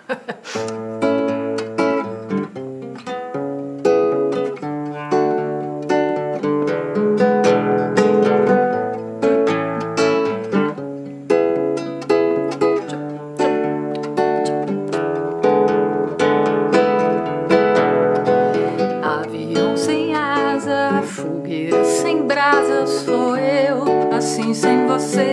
Avião sem asa, fogueira sem brasa, sou eu, assim sem você.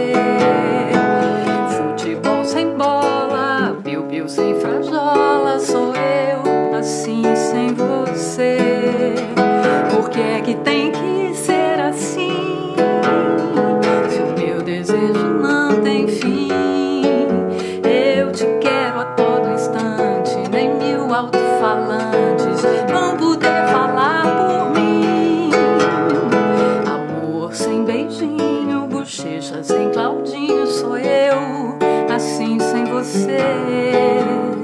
Futebol sem bola, piu-piu sem frajola, sou eu, assim sem você. Por que é que tem que ser assim? Se o meu desejo não tem fim, eu te quero a todo instante, nem mil alto-falantes vão poder falar por mim. Amor sem beijinho, bochecha sem Claudinho, sou eu, assim sem você.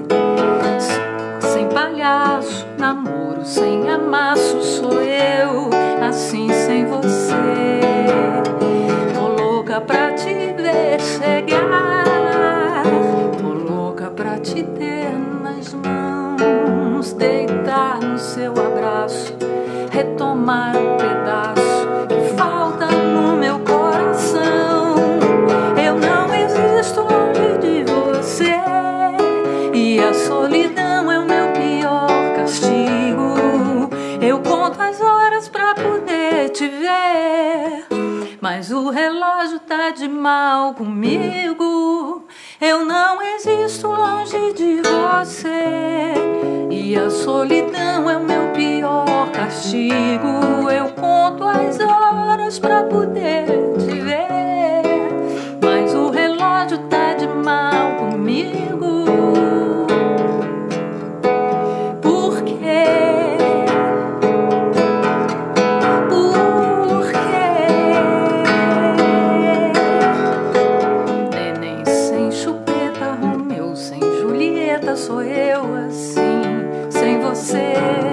Sem palhaço, namoro sem amasso, sou eu, assim sem você. Tô louca pra te ver chegar, tô louca pra te ter nas mãos, deitar no seu abraço, retomar um pedaço que falta no meu coração. Eu não existo longe de você, e a solidão é o meu pior castigo. Eu conto as horas pra poder te ver, mas o relógio tá de mal comigo. Eu não existo longe de você, e a solidão é o meu pior castigo. Eu conto as horas pra poder te ver, mas o relógio tá de mal comigo. Por quê? Por quê? Neném sem chupeta, Romeu sem Julieta, sou eu, assim sem você.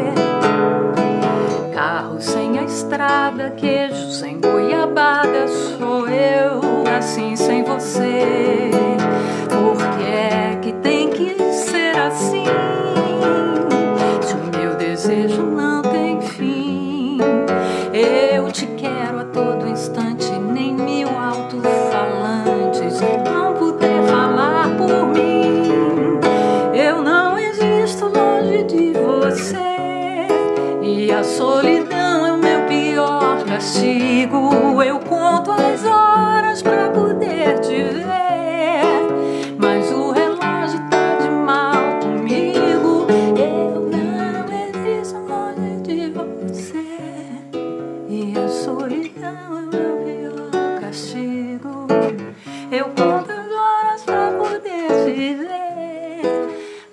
Carro sem a estrada, queijo sem goiabada, sou eu, assim sem você. Por que é que tem que ser assim? Se o meu desejo não tem fim, eu te quero a todo instante, nem mil alto-falantes vão poder falar por mim. Eu não existo longe de você, e a solidão é o meu pior castigo. Eu conto as horas pra poder te ver, mas o relógio tá de mal comigo. Eu não existo longe de você, e a solidão é o meu pior castigo. Eu conto as horas pra poder te ver.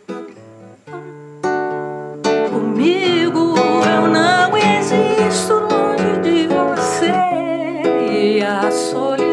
Comigo eu não existo longe de você, e a solidão